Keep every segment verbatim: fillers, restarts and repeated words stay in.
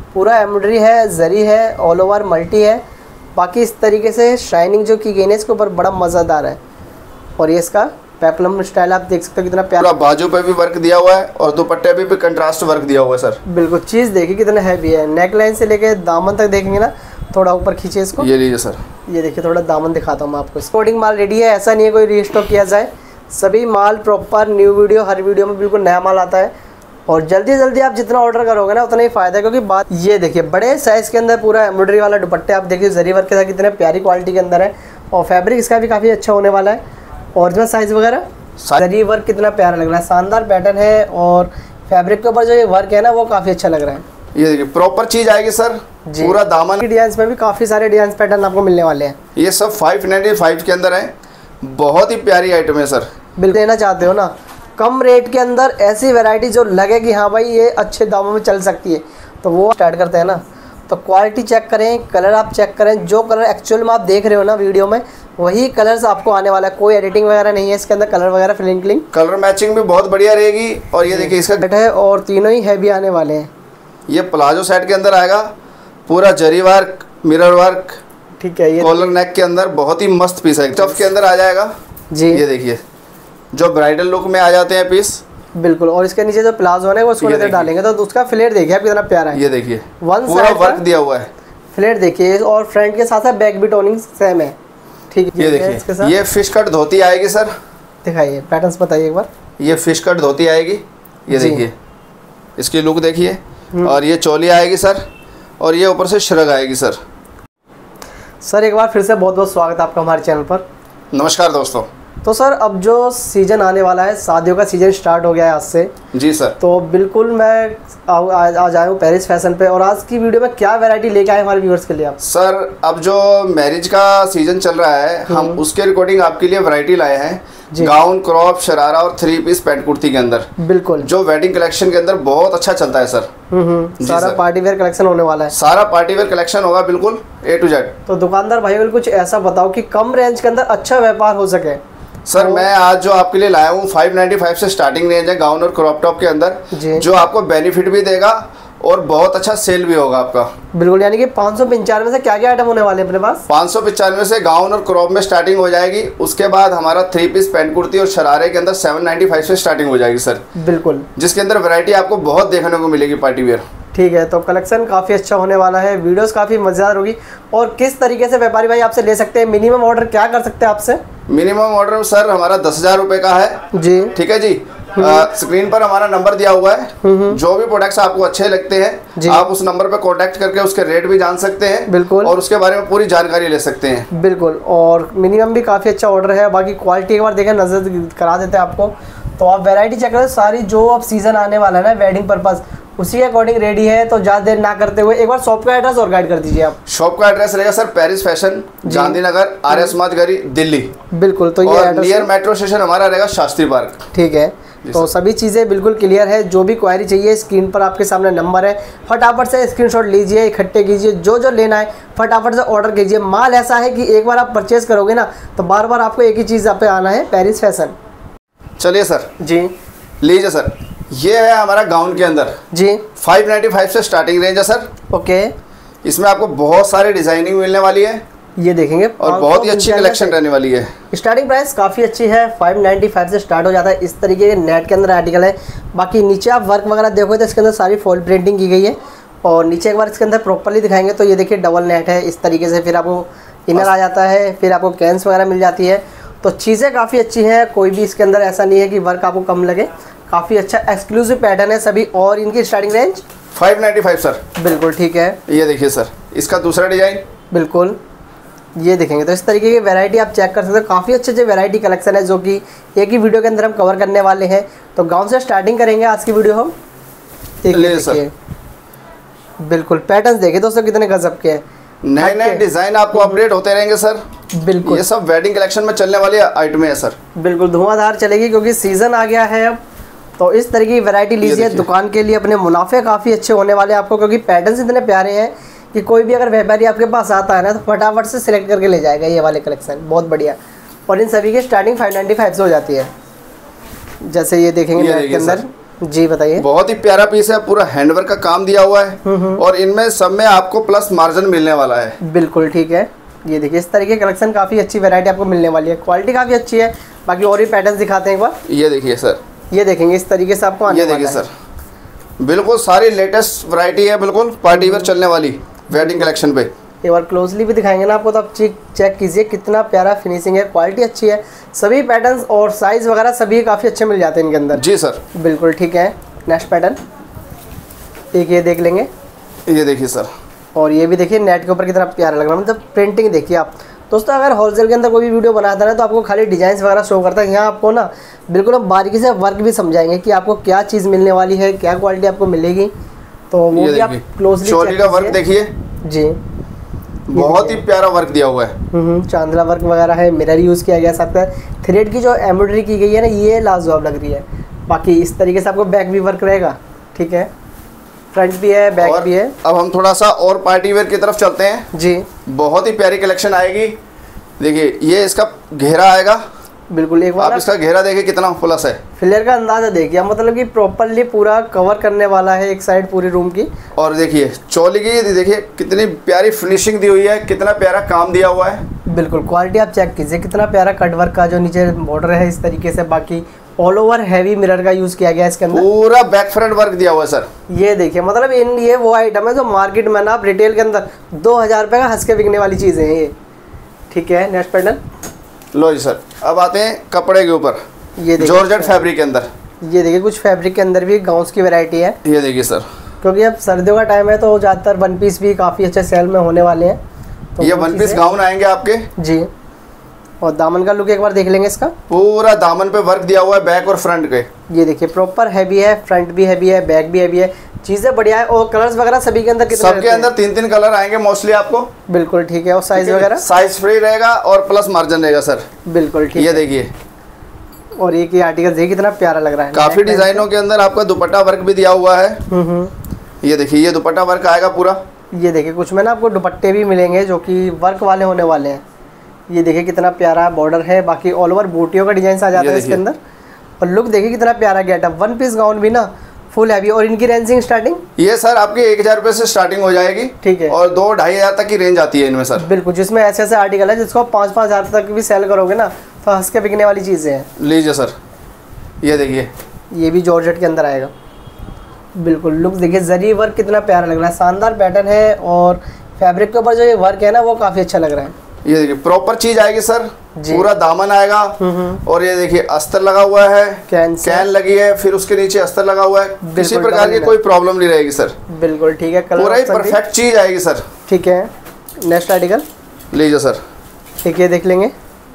पूरा एम्ब्रॉयडरी है, जरी है, ऑल ओवर मल्टी है। बाकी इस तरीके से शाइनिंग जो की गई है इसके ऊपर बड़ा मज़ेदार है। और ये इसका पेप्लम स्टाइल आप देख सकते हो कितना प्यारा। बाजू पे भी वर्क दिया हुआ है और दुपट्टे पे भी कंट्रास्ट वर्क दिया हुआ है सर। बिल्कुल, चीज़ देखिए कितना हैवी है। नेक लाइन से लेके दामन तक देखेंगे ना, थोड़ा ऊपर खींचे इसको। ये लीजिए सर, ये देखिए थोड़ा दामन दिखाता हूँ मैं आपको। स्पोर्टिंग माल रेडी है, ऐसा नहीं है कोई रीस्टॉक किया जाए। सभी माल प्रॉपर न्यू वीडियो, हर वीडियो में बिल्कुल नया माल आता है। और जल्दी जल्दी आप जितना ऑर्डर करोगे ना उतना ही फ़ायदा है। क्योंकि बात ये देखिए बड़े साइज़ के अंदर पूरा एम्ब्रॉयडरी वाला दुपट्टे आप देखिए जरी वर्क के साथ कितने प्यारी क्वालिटी के अंदर है। और फैब्रिक इसका भी काफ़ी अच्छा होने वाला है। ओरिजिनल साइज़ वगैरह जरी वर्क कितना प्यारा लग रहा है, शानदार पैटर्न है। और फैब्रिक के ऊपर जो ये वर्क है ना वो काफ़ी अच्छा लग रहा है। ये देखिए प्रॉपर चीज आएगी सर, पूरा दामन। डिजाइन में भी काफ़ी सारे डिजाइन पैटर्न आपको मिलने वाले हैं। ये सब फाइव नाइन्टी फाइव के अंदर है, बहुत ही प्यारी आइटम है सर। बिल देना चाहते हो ना कम रेट के अंदर ऐसी वैरायटी जो लगे कि हाँ भाई ये अच्छे दामों में चल सकती है, तो वो स्टार्ट करते हैं ना। तो क्वालिटी चेक करें, कलर आप चेक करें, जो कलर एक्चुअल में आप देख रहे हो ना वीडियो में वही कलर्स आपको आने वाला है। कोई एडिटिंग वगैरह नहीं है इसके अंदर, कलर वगैरह फिलिंग क्लिंग, कलर मैचिंग भी बहुत बढ़िया रहेगी। और ये देखिए इसका कट है और तीनों ही हैवी आने वाले हैं। ये प्लाजो सेट के अंदर आएगा, पूरा जरी वर्क, मिरर वर्क, ठीक है। ये कॉलर नेक के अंदर बहुत ही मस्त पीस है। टफ के अंदर आ जाएगा जी। ये देखिए जो ब्राइडल लुक में आ जाते हैं पीस, बिल्कुल। और इसके नीचे जो प्लाजो है वो उसको लेकर डालेंगे तो उसका फ्लेयर देखिए आप कितना प्यारा है। ये देखिए वन पूरा वर्क दिया हुआ है, फ्लेयर देखिए। और फ्रंट के साथ साथ बैक भी टोनिंग सेम है, ठीक है। ये देखिए ये फिश कट धोती आएगी सर, दिखाइए पैटर्न्स बताइए एक बार। ये फिश कट धोती आएगी, ये देखिए इसकी लुक देखिए। और ये चोली आएगी सर, और ये ऊपर से श्रग आएगी सर। सर एक बार फिर से बहुत बहुत स्वागत है आपका हमारे चैनल पर। नमस्कार दोस्तों। तो सर अब जो सीज़न आने वाला है, शादियों का सीज़न स्टार्ट हो गया है आज से। जी सर। तो बिल्कुल मैं आज आज आया हूँ पेरिस फैशन पे। और आज की वीडियो में क्या वैरायटी लेके आए हमारे व्यूअर्स के लिए आप? सर अब जो मैरिज का सीजन चल रहा है, हम उसके अकॉर्डिंग आपके लिए वैरायटी लाए हैं। गाउन, क्रॉप, शरारा और थ्री पीस पैंट कुर्ती के अंदर, बिल्कुल जो वेडिंग कलेक्शन के अंदर बहुत अच्छा चलता है सर। हम्म सारा पार्टी वेयर कलेक्शन होने वाला है। सारा पार्टी वेयर कलेक्शन होगा बिल्कुल ए टू जेड। तो दुकानदार भाई कुछ ऐसा बताओ कि कम रेंज के अंदर अच्छा व्यापार हो सके। सर तो मैं आज जो आपके लिए लाया हूँ फाइव नाइन्टी फाइव से स्टार्टिंग रेंज है गाउन और क्रॉप टॉप के अंदर, जो आपको बेनिफिट भी देगा और बहुत अच्छा सेल भी होगा आपका। बिल्कुल, यानी कि पाँच सौ पंचानवे से क्या क्या आइटम होने वाले हैं अपने पास? पाँच सौ पचानवे से गाउन और क्रॉप में स्टार्टिंग हो जाएगी। उसके बाद हमारा थ्री पीस पैंट कुर्ती और शरारे के अंदर सेवन नाइन्टी फाइव से स्टार्टिंग हो जाएगी सर। बिल्कुल, जिसके अंदर वैरायटी आपको बहुत देखने को मिलेगी पार्टी वेयर। ठीक है, तो कलेक्शन काफ़ी अच्छा होने वाला है, वीडियोस काफ़ी मज़ेदार होगी। और किस तरीके से व्यापारी भाई आपसे ले सकते हैं? मिनिमम ऑर्डर क्या कर सकते हैं आपसे? मिनिमम ऑर्डर सर हमारा दस हजार रुपये का है जी, ठीक है जी। आ, स्क्रीन पर हमारा नंबर दिया हुआ है, जो भी प्रोडक्ट्स आपको अच्छे लगते हैं आप उस नंबर पर कांटेक्ट करके उसके रेट भी जान सकते हैं। बिल्कुल, और उसके बारे में पूरी जानकारी ले सकते हैं। बिल्कुल, और मिनिमम भी काफ़ी अच्छा ऑर्डर है। बाकी क्वालिटी एक बार देखें, नजर करा देते हैं आपको। तो आप वैरायटी चेक करें सारी, जो अब सीजन आने वाला है ना वेडिंग पर्पज, उसी के अकॉर्डिंग रेडी है। तो ज़्यादा देर ना करते हुए एक बार शॉप का एड्रेस और गाइड कर दीजिए आप। शॉप का एड्रेस रहेगा sir Paris fashion, Gandhinagar, Arya Samaj गली, दिल्ली। बिल्कुल, तो ये नियर मेट्रो स्टेशन हमारा रहेगा शास्त्री पार्क। ठीक है, तो सभी चीज़ें बिल्कुल क्लियर है। जो भी क्वायरी चाहिए स्क्रीन पर आपके सामने नंबर है, फटाफट से स्क्रीनशॉट लीजिए, इकट्ठे कीजिए, जो जो लेना है फटाफट से ऑर्डर कीजिए। माल ऐसा है कि एक बार आप परचेज करोगे ना तो बार बार आपको एक ही चीज़ पे आना है, पेरिस फैशन। चलिए सर जी, लीजिए सर, ये है हमारा गाउन के अंदर जी, फाइव नाइन्टी फाइव से स्टार्टिंग रेंज है सर। ओके, इसमें आपको बहुत सारी डिजाइनिंग मिलने वाली है, ये देखेंगे, और बहुत ही अच्छी कलेक्शन रहने वाली है। स्टार्टिंग प्राइस काफ़ी अच्छी है, फाइव नाइन्टी फाइव से स्टार्ट हो जाता है। इस तरीके के नेट के अंदर आर्टिकल है। बाकी नीचे आप वर्क वगैरह देखोगे तो इसके अंदर सारी फॉल प्रिंटिंग की गई है। और नीचे एक बार इसके अंदर प्रॉपर्ली दिखाएंगे तो ये देखिए डबल नेट है इस तरीके से। फिर आपको इनर आ जाता है, फिर आपको कैंस वगैरह मिल जाती है। तो चीज़ें काफ़ी अच्छी हैं, कोई भी इसके अंदर ऐसा नहीं है कि वर्क आपको कम लगे। काफ़ी अच्छा एक्सक्लूसिव पैटर्न है सभी। और इनकी starting range five ninety five sir. बिल्कुल ठीक है, ये देखिए सर इसका दूसरा डिजाइन, बिल्कुल ये देखेंगे तो इस तरीके की वैरायटी आप चेक कर सकते हो। काफ़ी अच्छे अच्छे वैरायटी कलेक्शन है जो कि एक ही वीडियो के अंदर हम कवर करने वाले हैं। तो गांव से स्टार्टिंग करेंगे आज की वीडियो हम। देखिए बिल्कुल पैटर्न्स देखिए दोस्तों कितने गजब के हैं, नए नए डिजाइन आपको अपडेट होते रहेंगे सर। बिल्कुल, ये सब वेडिंग कलेक्शन में चलने वाली आइटमें है सर। बिल्कुल धुआंधार चलेगी क्योंकि सीजन आ गया है अब। तो इस तरह की वैरायटी लीजिए दुकान के लिए, अपने मुनाफे काफ़ी अच्छे होने वाले हैं आपको। क्योंकि पैटर्न्स इतने प्यारे हैं कि कोई भी अगर व्यापारी आपके पास आता है ना तो फटाफट से सिलेक्ट करके ले जाएगा ये वाले कलेक्शन, बहुत बढ़िया। और इन सभी की स्टार्टिंग फाइव नाइन्टी फाइव से हो जाती है। जैसे ये देखेंगे नेट के अंदर जी बताइए। बहुत ही प्यारा पीस है, पूरा हैंडवर्क का काम दिया हुआ है और इनमें सब में आपको प्लस मार्जिन मिलने वाला है। बिल्कुल ठीक है। ये देखिए इस तरीके कलेक्शन काफ़ी अच्छी वैरायटी आपको मिलने वाली है, क्वालिटी काफ़ी अच्छी है। बाकी और भी पैटर्न दिखाते हैं एक बार। ये देखिए सर, ये देखेंगे इस तरीके से आपको आने ये देखिए सर, बिल्कुल सारी लेटेस्ट वैरायटी है, बिल्कुल पार्टी वेयर चलने वाली वेडिंग कलेक्शन पे। एक बार क्लोजली भी दिखाएंगे ना आपको, तो आप चेक चेक कीजिए कितना प्यारा फिनिशिंग है, क्वालिटी अच्छी है। सभी पैटर्न्स और साइज वगैरह सभी काफ़ी अच्छे मिल जाते हैं इनके अंदर। जी सर बिल्कुल ठीक है। नेक्स्ट पैटर्न एक ये देख लेंगे। ये देखिए सर, और ये भी देखिए नेट के ऊपर कितना प्यारा लग रहा है, मतलब प्रिंटिंग देखिए आप दोस्तों। अगर होलसेल के अंदर कोई भी वीडियो बनाता है ना तो आपको खाली डिजाइन वगैरह शो करता है, यहाँ आपको ना बिल्कुल हम बारीकी से वर्क भी समझाएंगे कि आपको क्या चीज़ मिलने वाली है, क्या क्वालिटी आपको मिलेगी। तो वो भी आप क्लोजली चोली का वर्क देखिए जी, बहुत ही प्यारा वर्क दिया हुआ है। चांदला वर्क वगैरह है, मिरर यूज़ किया गया सकता है। थ्रेड की जो एम्ब्रॉयडरी की गई है ना ये लाजवाब लग रही है। बाकी इस तरीके से आपको बैक भी वर्क रहेगा, ठीक है, फ्रंट भी है, बैक भी है। अब हम थोड़ा सा और पार्टी वेयर की तरफ चलते हैं जी। बहुत ही प्यारी कलेक्शन आएगी। देखिए ये इसका घेरा आएगा, बिल्कुल एक बार आप इसका घेरा देखिए कितना प्लस है। फ्लेयर का अंदाजा देखिए, मतलब कि प्रॉपरली पूरा कवर करने वाला है एक साइड पूरी रूम की। और देखिए चोली की देखिए कितनी प्यारी फिनिशिंग दी हुई है, कितना प्यारा काम दिया हुआ है। बिल्कुल क्वालिटी आप चेक कीजिए, कितना प्यारा कट वर्क का जो नीचे बॉर्डर है इस तरीके से। बाकी ऑल ओवर हैवी मिरर का यूज किया गया है इसके अंदर, पूरा बैक फ्रंट वर्क दिया हुआ है सर। ये देखिए मतलब इन ये वो आइटम है जो मार्केट में ना आप रिटेल के अंदर दो हजार रुपये का हंस के बिकने वाली चीज़ें हैं ये, ठीक है। नेक्स्ट पैटर्न लो जी सर, अब आते हैं कपड़े के ऊपर। ये जॉर्जेट फैब्रिक के अंदर, ये देखिए कुछ फैब्रिक के अंदर भी गाउन्स की वैरायटी है। ये देखिए सर, क्योंकि अब सर्दियों का टाइम है तो ज़्यादातर वन पीस भी काफ़ी अच्छे सेल में होने वाले हैं। तो ये वन पीस गाउन आएंगे आपके जी। और दामन का लुक एक बार देख लेंगे इसका, पूरा दामन पे वर्क दिया हुआ है बैक और फ्रंट के। ये देखिए प्रॉपर हैवी है, फ्रंट भी हैवी है, बैक भी हैवी है, चीज़ें बढ़िया है। और कलर्स वगैरह सभी के अंदर कितने सबके अंदर तीन तीन कलर आएंगे मोस्टली आपको। बिल्कुल ठीक है। और साइज वगैरह साइज फ्री रहेगा और प्लस मार्जिन रहेगा सर। बिल्कुल ठीक है। ये देखिए, और एक ही आर्टिकल देखिए कितना प्यारा लग रहा है। काफी डिजाइनों के अंदर आपका दुपट्टा वर्क भी दिया हुआ है। ये देखिए ये दुपट्टा वर्क आएगा पूरा। ये देखिए कुछ में ना आपको दुपट्टे भी मिलेंगे जो कि वर्क वाले होने वाले हैं। ये देखिए कितना प्यारा बॉर्डर है, बाकी ऑल ओवर बूटियों का डिजाइन आ जाता है इसके अंदर। और लुक देखिए कितना प्यारा गेटअप, वन पीस गाउन भी ना फुल हैवी। और इनकी रेंजिंग स्टार्टिंग ये सर आपके एक हजार रुपए से स्टार्टिंग हो जाएगी, ठीक है। और दो ढाई हजार तक की रेंज आती है इनमें सर। बिल्कुल, जिसमें ऐसे ऐसे आर्टिकल है जिसको पाँच पाँच हजार तक भी सेल करोगे ना तो हंस के बिकने वाली चीज़ें हैं। लीजिए सर, ये देखिए ये भी जॉर्जेट के अंदर आएगा। बिल्कुल लुक देखिए, जरी वर्क कितना प्यारा लग रहा है, शानदार पैटर्न है। और फैब्रिक के ऊपर जो ये वर्क है ना वो काफ़ी अच्छा लग रहा है। ये देखिए प्रॉपर चीज आएगी सर, पूरा दामन आएगा। और ये देखिए अस्तर लगा हुआ है, कैन, कैन लगी है, फिर उसके नीचे अस्तर लगा हुआ है। किसी प्रकार की कोई प्रॉब्लम नहीं रहेगी सर। बिल्कुल ठीक है, पूरा ही परफेक्ट चीज आएगी सर। ठीक है। नेक्स्ट आर्टिकल लीजिए सर, ठीक है देख लेंगे।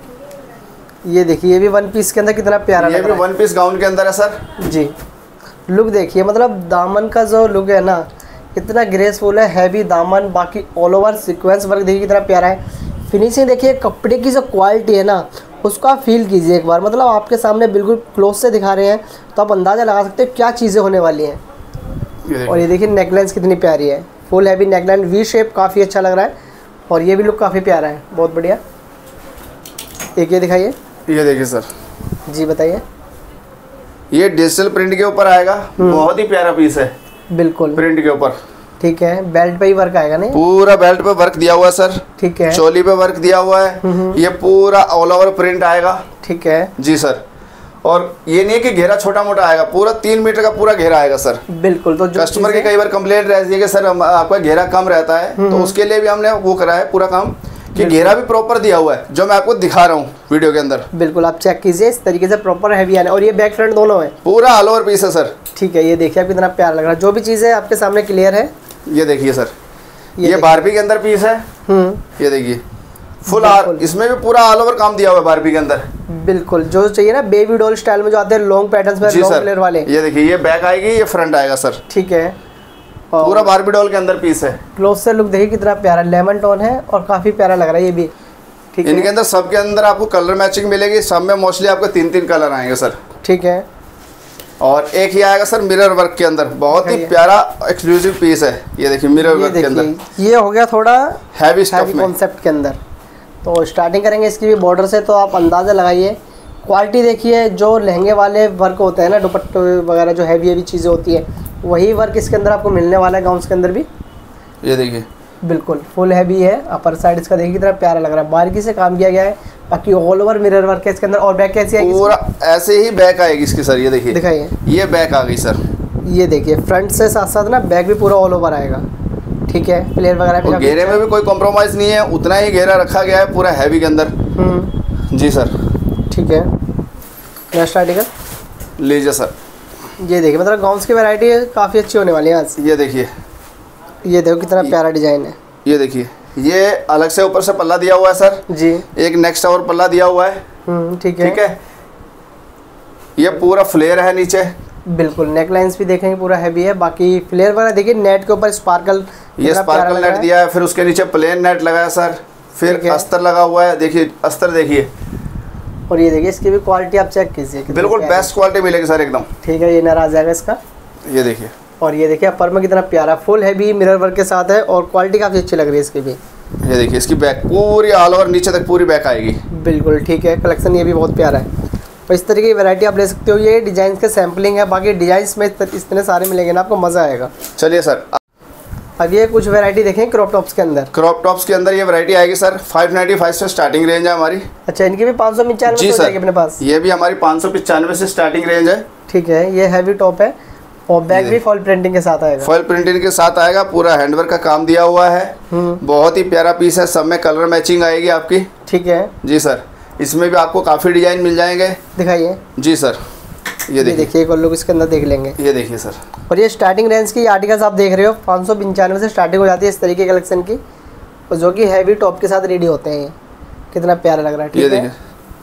ये देखिए ये भी वन पीस के अंदर कितना प्यारा ये भी वन पीस गाउन के अंदर है सर जी। लुक देखिए, मतलब दामन का जो लुक है ना कितना ग्रेसफुल है, हैवी दामन। बाकी ऑल ओवर सीक्वेंस वर्क देखिए कितना प्यारा है। फिनिशिंग देखिए, कपड़े की जो क्वालिटी है ना उसको आप फील कीजिए एक बार। मतलब आपके सामने बिल्कुल क्लोज से दिखा रहे हैं तो आप अंदाज़ा लगा सकते हो क्या चीज़ें होने वाली हैं। और ये देखिए नेकलाइंस कितनी प्यारी है, full heavy neckline, V shape काफ़ी अच्छा लग रहा है। और ये भी लुक काफ़ी प्यारा है, बहुत बढ़िया। एक ये दिखाइए। ये देखिए सर जी बताइए। ये डिजिटल प्रिंट के ऊपर आएगा, बहुत ही प्यारा पीस है। बिल्कुल प्रिंट के ऊपर, ठीक है। बेल्ट पे ही वर्क आएगा नहीं, पूरा बेल्ट पे वर्क दिया हुआ है सर, ठीक है। चोली पे वर्क दिया हुआ है, ये पूरा ऑल ओवर प्रिंट आएगा, ठीक है जी सर। और ये नहीं है कि घेरा छोटा मोटा आएगा, पूरा तीन मीटर का पूरा घेरा आएगा सर। बिल्कुल। तो कस्टमर की कई बार कंप्लेंट रहती है कि सर आपका घेरा कम रहता है, तो उसके लिए भी हमने वो करा है पूरा काम कि घेरा भी प्रॉपर दिया हुआ है, जो मैं आपको दिखा रहा हूँ वीडियो के अंदर। बिल्कुल आप चेक कीजिए, इस तरीके से प्रॉपर हैवी आना। और ये बैक फ्रंट दोनों है, पूरा ऑल ओवर पीस है सर, ठीक है। ये देखिए आप कितना प्यारा लग रहा है, जो भी चीज़ है आपके सामने क्लियर है। ये देखिए सर, ये, ये बारबी के अंदर पीस है। ये देखिए फुल आर, इसमें भी पूरा ऑल ओवर काम दिया हुआ है बारबी के अंदर। बिल्कुल, जो चाहिए ना बेबी डॉल स्टाइल में जो आते हैं लॉन्ग पैटर्न्स में, लॉन्ग फ्लेयर वाले। ये देखिए ये बैक आएगी, ये फ्रंट आएगा सर, ठीक है। पूरा बारबी डॉल के अंदर पीस है। क्लोज से लुक देखिए कितना प्यारा लेमन टोन है और काफी प्यारा लग रहा है ये भी, ठीक है। इनके अंदर सबके अंदर आपको कलर मैचिंग मिलेगी, सब में मोस्टली आपको तीन तीन कलर आएंगे सर, ठीक है। और एक ही आएगा सर मिरर वर्क के अंदर, बहुत ही प्यारा एक्सक्लूसिव पीस है। ये देखिए मिरर वर्क के अंदर, ये हो गया थोड़ा हैवी स्टफ में, कॉन्सेप्ट के अंदर। तो स्टार्टिंग करेंगे इसकी भी बॉर्डर से, तो आप अंदाज़ा लगाइए क्वालिटी देखिए, जो लहंगे वाले वर्क होते हैं ना, दुपट्टे वगैरह जो हैवी हैवी चीज़ें होती है, वही वर्क इसके अंदर आपको मिलने वाला है गाउन्स के अंदर भी। ये देखिए बिल्कुल फुल हैवी है। अपर साइड इसका देखिए कितना प्यारा लग रहा है, बारीकी से काम किया गया है। बाकी ऑल ओवर मिरर वर्क है इसके अंदर। और बैक कैसी आएगी? पूरा ऐसे ही बैक आएगी इसकी सर। ये देखिए, दिखाइए, ये बैक आ गई सर। ये देखिए फ्रंट से साथ साथ ना बैक भी पूरा ऑल ओवर आएगा। ठीक है, प्लेयर वगैरह भी घेरे में भी कोई कॉम्प्रोमाइज़ नहीं है, उतना ही घेरा रखा गया है पूरा हैवी के अंदर। जी सर। ठीक है, नेक्स्ट आर्टिकल लीजिए सर। ये देखिए, मतलब गाउन्स की वैरायटी काफ़ी अच्छी होने वाली है आज। ये देखिए, ये देखो कितना प्यारा डिजाइन है। ये देखिए, ये अलग से ऊपर से पल्ला दिया हुआ है सर जी। एक नेक्स्ट और पल्ला दिया हुआ है। ठीक है, ठीक है। ये पूरा फ्लेयर है नीचे। बिल्कुल, नेक लाइंस भी देखेंगे पूरा हैवी है। बाकी फ्लेयर वगैरह देखिए, नेट के ऊपर स्पार्कल, ये स्पार्कल नेट दिया है, फिर उसके नीचे प्लेन नेट लगा है सर, फिर अस्तर लगा हुआ है। देखिए अस्तर देखिए, और ये देखिए इसकी भी क्वालिटी आप चेक कीजिए, बिल्कुल बेस्ट क्वालिटी मिलेगी सर एकदम। ठीक है, ये नर आ जाएगा इसका। ये देखिए, और ये देखिए अपर में कितना प्यारा फुल हैवी मिरर वर्क के साथ है, और क्वालिटी काफ़ी अच्छी लग रही है इसकी भी। ये देखिए, इसकी बैक पूरी ऑल ओवर नीचे तक पूरी बैक आएगी। बिल्कुल ठीक है, कलेक्शन ये भी बहुत प्यारा है। तो इस तरीके की वैरायटी आप ले सकते हो। ये डिजाइन के सैम्पलिंग है, बाकी डिजाइन में इतने सारे मिलेंगे ना, आपको मज़ा आएगा। चलिए सर, अब ये कुछ वैरायटी देखें क्रॉप टॉप्स के अंदर। क्रॉप टॉप्स के अंदर ये वैरायटी आएगी सर, फाइव नाइन्टी फाइव से स्टार्टिंग रेंज है हमारी। अच्छा, इनकी भी पाँच सौ पंचानवे जी सर अपने पास। ये भी हमारी पाँच सौ पचानवे से स्टार्टिंग रेंज है। ठीक है, ये हैवी टॉप है और बैक भी फॉल प्रिंटिंग के साथ आएगा। फॉल प्रिंटिंग के साथ आएगा, पूरा हैंडवर्क का काम दिया हुआ है। बहुत ही प्यारा पीस है, सब में कलर मैचिंग आएगी आपकी। ठीक है जी सर। इसमें भी आपको काफ़ी डिजाइन मिल जाएंगे। दिखाइए। जी सर, ये देखिए, एक और लोग इसके अंदर देख लेंगे। ये देखिए सर, और ये स्टार्टिंग रेंज की आर्टिकल्स आप देख रहे हो, पाँच सौ पंचानवे से स्टार्टिंग हो जाती है इस तरीके कलेक्शन की, और जो कि हैवी टॉप के साथ रेडी होते हैं। ये कितना प्यारा लग रहा है। ठीक है,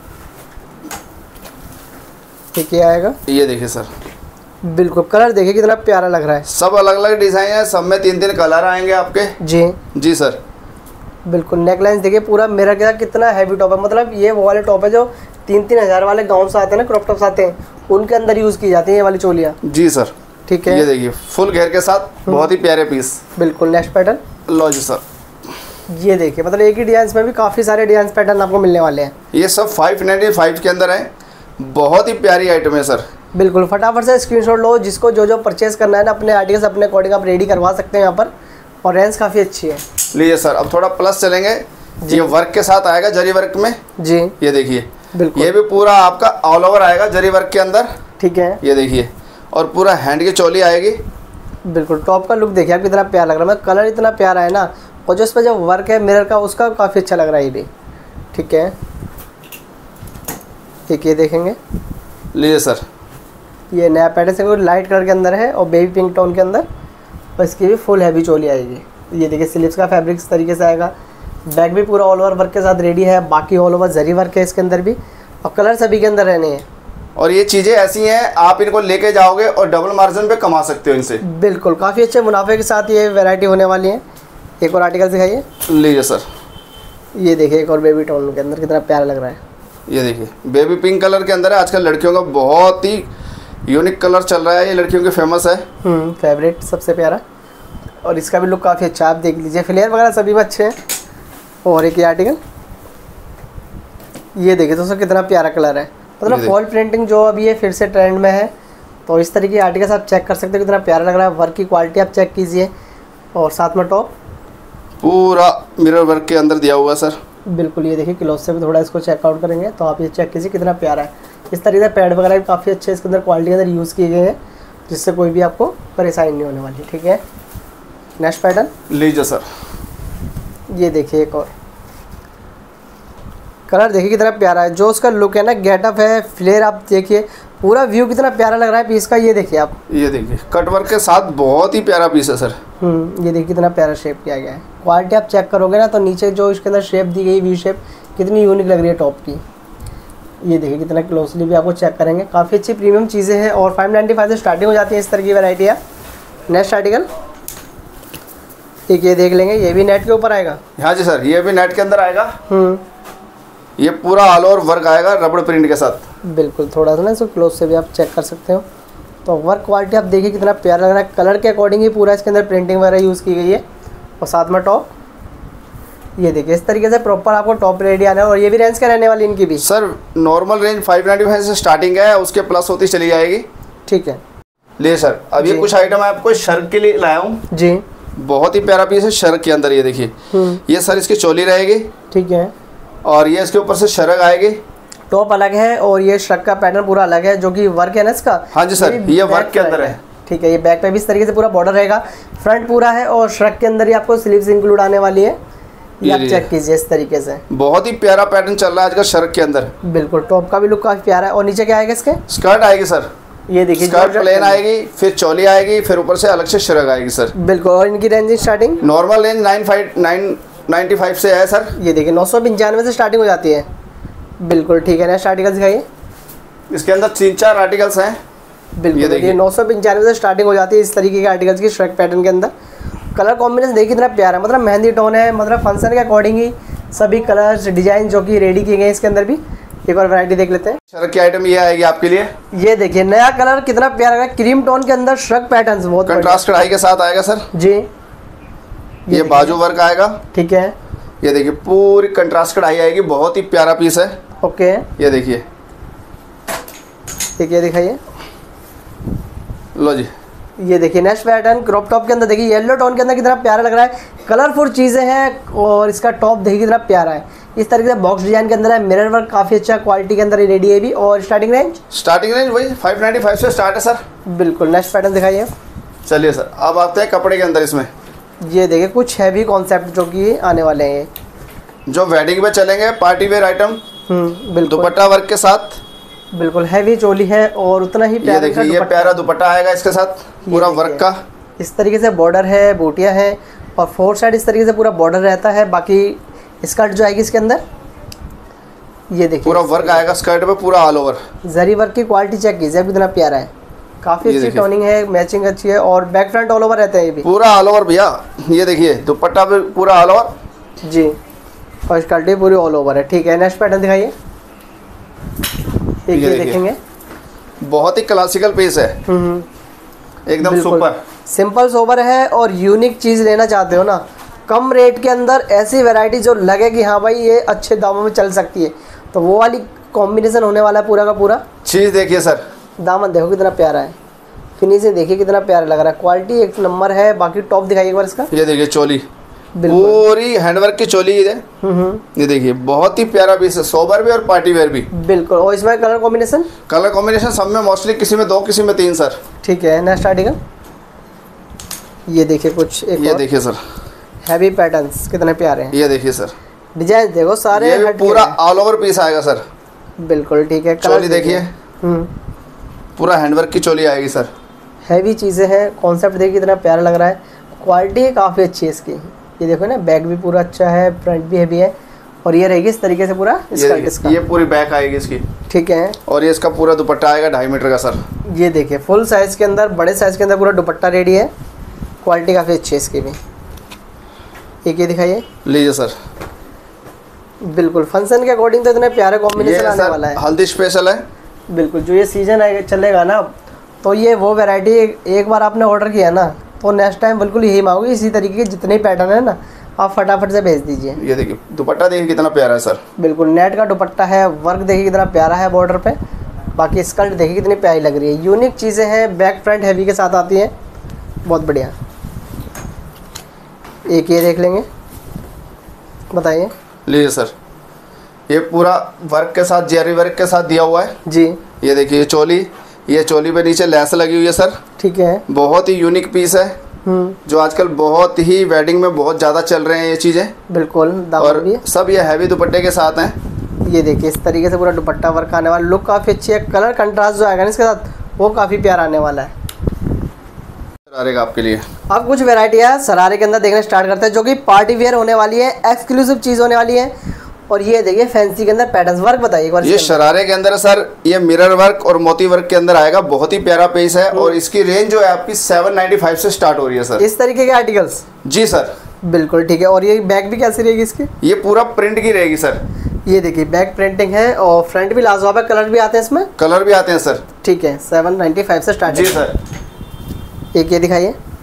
ठीक है आएगा। ये देखिए सर, बिल्कुल कलर देखिए कितना प्यारा लग रहा है। सब अलग अलग डिजाइन है, सब में तीन तीन कलर आएंगे आपके। जी जी सर। बिल्कुल, नेकलाइन देखिए पूरा मिरर के साथ कितना हैवी टॉप है। मतलब ये वो वाले टॉप है जो तीन तीन हज़ार वाले गाउन्स आते हैं ना, क्रॉप टॉप्स आते हैं, उनके अंदर यूज़ की जाती है ये वाली चोलियाँ। जी सर। ठीक है, ये देखिए फुल घेर के साथ बहुत ही प्यारे पीस। बिल्कुल, नेक्स्ट पैटर्न लो जी सर। ये देखिए, मतलब एक ही डिजाइन में भी काफ़ी सारे डिजाइन पैटर्न आपको मिलने वाले हैं। ये सब फाइव नाइन्टी फाइव के अंदर है, बहुत ही प्यारी आइटम है सर। बिल्कुल, फटाफट से स्क्रीनशॉट लो, जिसको जो जो परचेज करना है ना, अपने आर्टिकल्स अपने अकॉर्डिंग आप रेडी करवा सकते हैं यहाँ पर, और रेंज काफ़ी अच्छी है। लीजिए सर, अब थोड़ा प्लस चलेंगे। ये वर्क के साथ आएगा, जरी वर्क में। जी, ये देखिए, बिल्कुल ये भी पूरा आपका ऑल ओवर आएगा जरी वर्क के अंदर। ठीक है, ये देखिए, और पूरा हैंड की चोली आएगी। बिल्कुल, टॉप का लुक देखिए आप कितना प्यारा लग रहा है, मतलब कलर इतना प्यारा है ना, और जो इस पर जो वर्क है मिरर का, उसका काफ़ी अच्छा लग रहा है ये भी। ठीक है, ठीक है, देखेंगे। लीजिए सर, ये नया पैटर्न से लाइट कलर के अंदर है और बेबी पिंक टोन के अंदर, और इसकी भी फुल हैवी चोली आएगी। ये देखिए, स्लीव्स का फैब्रिक इस तरीके से आएगा, बैक भी पूरा ऑल ओवर वर्क के साथ रेडी है, बाकी ऑल ओवर जरी वर्क है इसके अंदर भी, और कलर सभी के अंदर रहने हैं। और ये चीज़ें ऐसी हैं, आप इनको लेके जाओगे और डबल मार्जिन पे कमा सकते हो इनसे। बिल्कुल, काफ़ी अच्छे मुनाफे के साथ ये वैरायटी होने वाली है। एक और आर्टिकल दिखाइए। लीजिए सर, ये देखिए एक और बेबी टोन के अंदर कितना प्यारा लग रहा है। ये देखिए, बेबी पिंक कलर के अंदर है, आजकल लड़कियों का बहुत ही यूनिक कलर चल रहा है, ये लड़कियों के फेमस है। फेवरेट सबसे प्यारा, और इसका भी लुक काफ़ी अच्छा, आप देख लीजिए, फ्लेयर वगैरह सभी में अच्छे हैं। और एक ये आर्टिकल, ये देखिए दोस्तों कितना प्यारा कलर है, मतलब फॉल प्रिंटिंग जो अभी ये फिर से ट्रेंड में है, तो इस तरीके के आर्टिकल्स आप चेक कर सकते हो, कितना प्यारा लग रहा है। वर्क की क्वालिटी आप चेक कीजिए, और साथ में टॉप पूरा मिरर वर्क के अंदर दिया हुआ है सर। बिल्कुल, ये देखिए क्लोज से भी थोड़ा इसको चेकआउट करेंगे तो आप ये चेक कीजिए कितना प्यारा है। इस तरीके से पैड वगैरह भी काफ़ी अच्छे इसके अंदर क्वालिटी के अंदर यूज़ किए गए हैं, जिससे कोई भी आपको परेशानी नहीं होने वाली। ठीक है, नेक्स्ट पैटर्न लीजिए सर। ये देखिए एक और कलर देखिए कितना प्यारा है, जो उसका लुक है ना, गेटअप है, फ्लेयर आप देखिए, पूरा व्यू कितना प्यारा लग रहा है पीस का। ये देखिए आप, ये देखिए कट वर्क के साथ बहुत ही प्यारा पीस है सर। हम्म ये देखिए कितना प्यारा शेप किया गया है। क्वालिटी आप चेक करोगे ना, तो नीचे जो इसके अंदर शेप दी गई वी शेप कितनी यूनिक लग रही है टॉप की। ये देखिए कितना क्लोजली भी आपको चेक करेंगे, काफ़ी अच्छी प्रीमियम चीज़ें हैं, और फाइव नाइन्टी फाइव से स्टार्टिंग हो जाती है इस तरह की वैरायटी है। नेक्स्ट आर्टिकल ठीक, ये देख लेंगे, ये भी नेट के ऊपर आएगा। हाँ जी सर, ये भी नेट के अंदर आएगा। हम्म ये पूरा ऑल ओवर वर्क आएगा रबड़ प्रिंट के साथ। बिल्कुल, थोड़ा सा ना इसको क्लोज से भी आप चेक कर सकते हो, तो वर्क क्वालिटी आप देखिए कितना प्यारा लग रहा है, कलर के अकॉर्डिंग ही पूरा इसके अंदर प्रिंटिंग वगैरह यूज़ की गई है, और साथ में टॉप ये देखिए इस तरीके से प्रॉपर आपको टॉप रेडी आना है। और ये भी रेंज क्या रहने वाली इनकी भी? Sir normal range five ninety five से स्टार्टिंग है, उसके प्लस होती चली जाएगी। ठीक है ले सर, अब ये कुछ आइटम आपको शर्क के लिए लाया हूँ जी। बहुत ही प्यारा पीस है शर्क के अंदर। ये देखिए ये सर इसकी चोली रहेगी। ठीक है, और ये इसके ऊपर से शर्क आएगी। टॉप अलग है और ये शर्क का पैटर्न पूरा अलग है जो कि वर्क है ना इसका। हाँ जी सर, ये वर्क के अंदर है। ठीक है, ये बैक पे भी इस तरीके से पूरा बॉर्डर रहेगा, फ्रंट पूरा है और शर्क के अंदर ही आपको स्लीव्स इंक्लूड आने वाली है। ये आप चेक कीजिए इस तरीके से, बहुत ही प्यारा पैटर्न चल रहा है आजकल शर्क के अंदर। बिल्कुल, टॉप का भी लुक काफी प्यारा है। और नीचे क्या आएगा इसके? स्कर्ट आएगी सर। ये देखिए स्कर्ट प्लेन आएगी, फिर चोली आएगी, फिर ऊपर से अलग से शर्क आएगी सर। बिल्कुल, और इनकी range starting normal range nine five nine ninety five से है सर। ये देखिए नौ सौ पंचानवे से स्टार्टिंग हो जाती है। बिल्कुल ठीक है, नेक्स्ट आर्टिकल्स दिखाइए। इसके अंदर तीन चार आर्टिकल्स हैं। बिल्कुल, ये, ये नौ सौ पंचानवे से स्टार्टिंग हो जाती है इस तरीके के आर्टिकल्स की शर्क पैटर्न के अंदर। कलर कॉम्बिनेशन देखिए कितना प्यारा है, मतलब मेहंदी टोन है, मतलब फंक्शन के अकॉर्डिंग ही सभी कलर्स डिजाइन जो कि रेडी किए गए इसके अंदर भी। एक बार वैरायटी देख लेते हैं। शर्क की आइटम ये आएगी आपके लिए। ये देखिए नया कलर कितना प्यारा है, क्रीम टोन के अंदर शर्क पैटर्न बहुत कंट्रास्ट कढ़ाई के साथ आएगा सर जी। ये, ये बाजू वर्क आएगा। ठीक है, ये देखिए पूरी कंट्रास्ट कढ़ाई आएगी, बहुत ही प्यारा पीस है। ओके, ये देखिए, देखिए दिखाइए। लो जी, ये देखिए नेक्स्ट पैटर्न क्रॉप टॉप के अंदर देखिए येलो टोन के अंदर कितना प्यारा लग रहा है, कलरफुल चीज़ें हैं। और इसका टॉप देखिए कितना प्यारा है, इस तरीके से बॉक्स डिजाइन के अंदर है, मिरर वर्क काफ़ी अच्छा क्वालिटी के अंदर रेडी है भी। और स्टार्टिंग रेंज स्टार्टिंग रेंज वही फाइव नाइन्टी फाइव से स्टार्ट है सर। बिल्कुल, नेक्स्ट पैटर्न दिखाइए। चलिए सर, अब आते हैं कपड़े के अंदर। इसमें ये देखिए कुछ हैवी कॉन्सेप्ट जो कि आने वाले हैं, जो वेडिंग पे चलेंगे, पार्टी वेयर आइटम। बिल्कुल, दुपट्टा वर्क के साथ। बिल्कुल हैवी चोली है और उतना ही प्यारा। ये देखिए ये प्यारा दुपट्टा आएगा इसके साथ पूरा वर्क का। इस तरीके से बॉर्डर है, बूटियाँ हैं और फोर साइड इस तरीके से पूरा बॉर्डर रहता है। बाकी स्कर्ट जो आएगी इसके अंदर ये देखिए पूरा वर्क आएगा स्कर्ट पे, पूरा ऑल ओवर जरी वर्क की क्वालिटी चेक कीजिए कितना प्यारा है, काफी अच्छी टोनिंग है, मैचिंग अच्छी है और बैक फ्रंट ऑल ओवर रहते हैं ये भी पूरा ऑल ओवर भैया। ये देखिए दुपट्टा पे पूरा ऑल ओवर जी, और स्कर्ट भी पूरी ऑल ओवर है। ठीक है, नेक्स्ट पैटर्न दिखाइए। ये देखेंगे बहुत ही क्लासिकल पीस है, एकदम सुपर सिंपल सोबर है। और यूनिक चीज़ लेना चाहते हो ना, कम रेट के अंदर ऐसी वैरायटी जो लगे कि हाँ भाई ये अच्छे दामों में चल सकती है, तो वो वाली कॉम्बिनेशन होने वाला है पूरा का पूरा। चीज़ देखिए सर, दामन देखो कितना प्यारा है, फिनिशिंग देखिए कितना प्यारा लग रहा है, क्वालिटी एक नंबर है। बाकी टॉप दिखाइए एक बार इसका। ये देखिए चोली, पूरी हैंडवर्क की चोली है। ये देखिए बहुत ही प्यारा पीस है, सोबर भी और पार्टी वेयर भी। बिल्कुल, और इसमें कलर कॉम्बिनेशन कलर कॉम्बिनेशन सब में मोस्टली किसी में दो किसी में तीन सर। ठीक है, नेक्स्ट आर्टिकल ये देखिए कुछ एक ये देखिए सर हैवी पैटर्न्स कितने प्यारे हैं। ये देखिए सर डिजाइन देखो सारे, ये पूरा ऑल ओवर पीस आएगा सर। बिल्कुल ठीक है, चोली देखिए पूरा हैंडवर्क की चोली आएगी सर। हैवी चीज़ें हैं, कॉन्सेप्ट देखिए कितना प्यारा लग रहा है, क्वालिटी काफ़ी अच्छी है इसकी। ये देखो ना बैक भी पूरा अच्छा है, फ्रंट भी हैवी है और ये रहेगी इस तरीके से पूरा स्कर्ट इसका। ये पूरी बैक आएगी इसकी। ठीक है, और ये इसका पूरा दुपट्टा आएगा ढाई मीटर का सर। ये देखिए फुल साइज के अंदर, बड़े साइज के अंदर पूरा दुपट्टा रेडी है, क्वालिटी काफ़ी अच्छी है इसकी भी। एक ये दिखाइए, लीजिए सर। बिल्कुल फंक्शन के अकॉर्डिंग तो इतने प्यारे कॉम्बिनेशन आने वाला है, हल्दी स्पेशल है। बिल्कुल, जो ये सीजन आएगा चलेगा ना, तो ये वो वैरायटी एक बार आपने ऑर्डर किया ना तो नेक्स्ट टाइम बिल्कुल यही मांगोगे, इसी तरीके के जितने पैटर्न है ना आप फटाफट से भेज दीजिए। ये देखिए दुपट्टा देखिए कितना प्यारा है सर। बिल्कुल नेट का दुपट्टा है, वर्क देखिए कितना प्यारा है बॉर्डर पे। बाकी स्कर्ट देखिए कितनी प्यारी लग रही है, यूनिक चीज़ें हैं, बैक फ्रंट हैवी के साथ आती हैं, बहुत बढ़िया। एक ये देख लेंगे, बताइए। लीजिए सर, ये पूरा वर्क के साथ, जेरी वर्क के साथ दिया हुआ है जी। ये देखिए चोली, ये चोली पे नीचे लेस लगी हुई है सर। ठीक है, बहुत ही यूनिक पीस है जो आजकल बहुत ही वेडिंग में बहुत ज़्यादा चल रहे हैं ये चीज़ें। बिल्कुल, और भी सब ये हैवी दुपट्टे के साथ हैं। ये देखिए इस तरीके से पूरा दुपट्टा वर्क आने वाला, लुक काफ़ी अच्छी है, कलर कंट्रास्ट जो आएगा ना इसके साथ वो काफ़ी प्यारा आने वाला है। सरारे का आपके लिए अब कुछ वैरायटी है सरारे के अंदर देखना स्टार्ट करते हैं, जो कि पार्टी वेयर होने वाली है, एक्सक्लूसिव चीज़ होने वाली है। और ये देखिए फैंसी के अंदर पैटर्न वर्क, बताइए एक बार। ये शरारे के अंदर है सर, ये मिरर वर्क और मोती वर्क के अंदर आएगा, बहुत ही प्यारा पीस है। और इसकी रेंज जो है आपकी सेवन नाइन्टी फाइव से स्टार्ट हो रही है सर। इस तरीके के आर्टिकल्स जी सर, बिल्कुल ठीक है। और ये बैक भी कैसी रहेगी इसकी? ये पूरा प्रिंट की रहेगी सर। ये देखिए बैक प्रिंटिंग है और फ्रंट भी लाजवाब है, कलर भी आते हैं इसमें। कलर भी आते हैं सर। ठीक है, सेवन नाइन्टी फाइव से स्टार्ट जी सर। एक ये दिखाइए,